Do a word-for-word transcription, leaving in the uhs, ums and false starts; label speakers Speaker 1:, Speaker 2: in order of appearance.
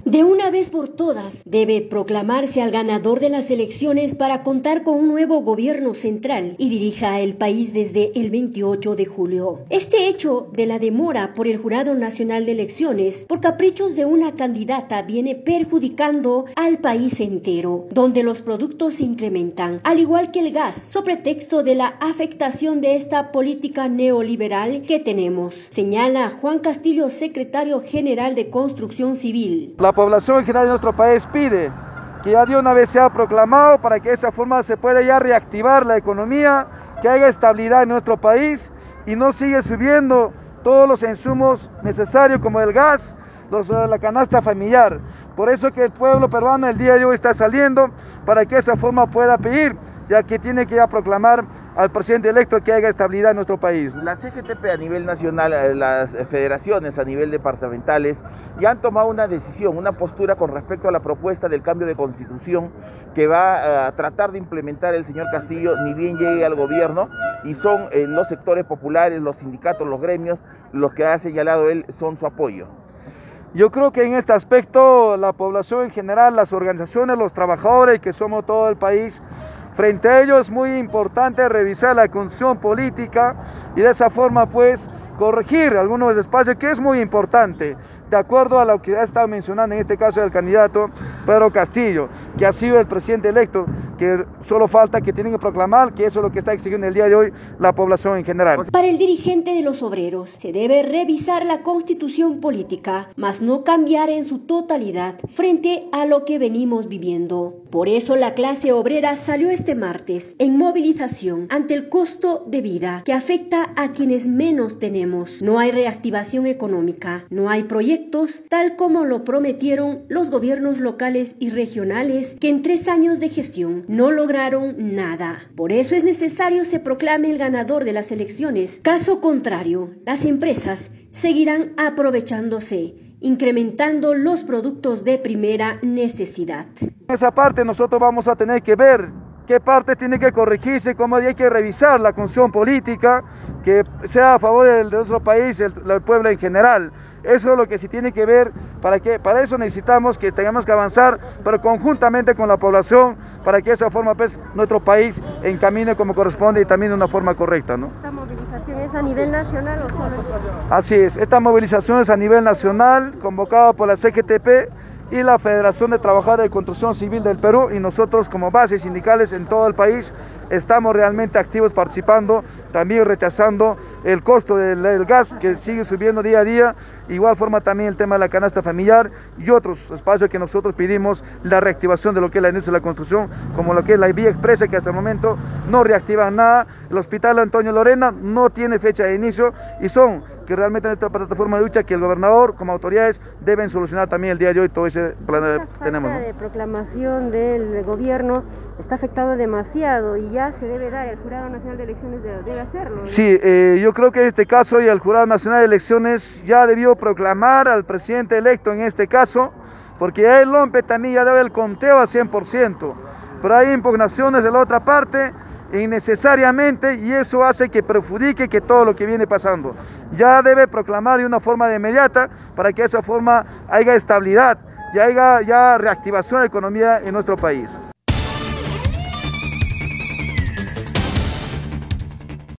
Speaker 1: De una vez por todas, debe proclamarse al ganador de las elecciones para contar con un nuevo gobierno central y dirija el país desde el veintiocho de julio. Este hecho de la demora por el Jurado Nacional de Elecciones por caprichos de una candidata viene perjudicando al país entero, donde los productos se incrementan, al igual que el gas, sobre pretexto de la afectación de esta política neoliberal que tenemos, señala Juan Castillo, secretario general de Construcción Civil.
Speaker 2: La población en general de nuestro país pide que ya de una vez sea proclamado para que de esa forma se pueda ya reactivar la economía, que haya estabilidad en nuestro país y no sigue subiendo todos los insumos necesarios como el gas, los, la canasta familiar. Por eso que el pueblo peruano el día de hoy está saliendo para que de esa forma pueda pedir, ya que tiene que ya proclamar al presidente electo que haya estabilidad en nuestro país.
Speaker 3: La C G T P a nivel nacional, las federaciones a nivel departamentales ya han tomado una decisión, una postura con respecto a la propuesta del cambio de constitución que va a tratar de implementar el señor Castillo ni bien llegue al gobierno, y son eh, los sectores populares, los sindicatos, los gremios, los que ha señalado él son su apoyo.
Speaker 2: Yo creo que en este aspecto la población en general, las organizaciones, los trabajadores que somos todo el país, frente a ello es muy importante revisar la constitución política y de esa forma pues corregir algunos espacios, que es muy importante, de acuerdo a lo que ha estado mencionando en este caso el candidato Pedro Castillo, que ha sido el presidente electo, que solo falta que tienen que proclamar, que eso es lo que está exigiendo el día de hoy la población en general.
Speaker 1: Para el dirigente de los obreros, se debe revisar la constitución política, mas no cambiar en su totalidad frente a lo que venimos viviendo. Por eso la clase obrera salió este martes en movilización ante el costo de vida que afecta a quienes menos tenemos. No hay reactivación económica, no hay proyectos tal como lo prometieron los gobiernos locales y regionales, que en tres años de gestión no lograron nada. Por eso es necesario se proclame el ganador de las elecciones. Caso contrario, las empresas seguirán aprovechándose, incrementando los productos de primera necesidad.
Speaker 2: En esa parte nosotros vamos a tener que ver qué parte tiene que corregirse, cómo hay que revisar la constitución política, que sea a favor de nuestro país, el, el pueblo en general. Eso es lo que se tiene que ver, para que para eso necesitamos que tengamos que avanzar, pero conjuntamente con la población, para que de esa forma pues nuestro país encamine como corresponde y también de una forma correcta, ¿no?
Speaker 4: ¿Esta movilización es a nivel nacional o solo?
Speaker 2: Así es, esta movilización es a nivel nacional, convocada por la C G T P y la Federación de Trabajadores de Construcción Civil del Perú, y nosotros como bases sindicales en todo el país estamos realmente activos participando, también rechazando el costo del, del gas que sigue subiendo día a día, igual forma también el tema de la canasta familiar y otros espacios que nosotros pedimos la reactivación de lo que es la industria de la construcción, como lo que es la vía expresa, que hasta el momento no reactiva nada. El hospital Antonio Lorena no tiene fecha de inicio, y son que realmente en esta plataforma de lucha que el gobernador como autoridades deben solucionar también el día de hoy todo ese plan que tenemos, ¿no?
Speaker 4: La falta de proclamación del gobierno está afectado demasiado y ya se debe dar, el Jurado Nacional de Elecciones debe hacerlo, ¿no?
Speaker 2: Sí, eh, yo creo que en este caso ya el Jurado Nacional de Elecciones ya debió proclamar al presidente electo en este caso, porque ya el Lompe también ya debe el conteo a cien por ciento, pero hay impugnaciones de la otra parte innecesariamente, y eso hace que perjudique que todo lo que viene pasando. Ya debe proclamar de una forma de inmediata para que de esa forma haya estabilidad y haya ya reactivación de la economía en nuestro país.